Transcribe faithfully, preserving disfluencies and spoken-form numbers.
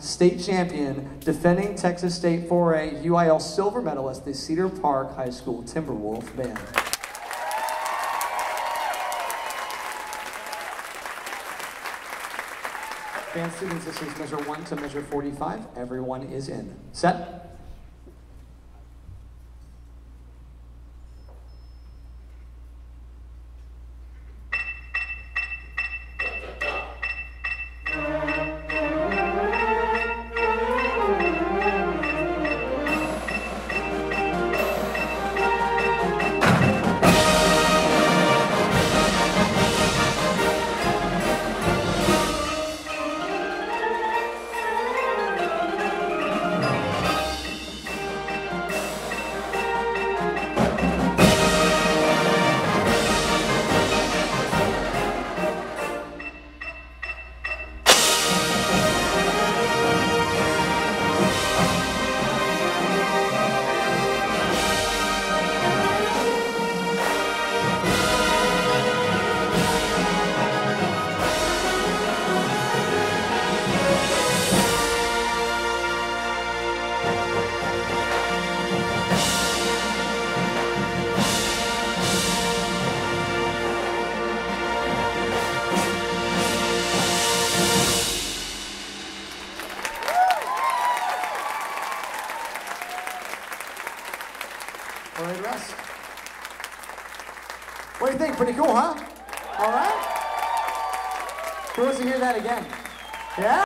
state champion, defending Texas State four A U I L silver medalist, the Cedar Park High School Timberwolf Band. Band students, this is measure one to measure forty-five. Everyone is in. Set. All right, Russ. What do you think? Pretty cool, huh? All right? Who wants to hear that again? Yeah?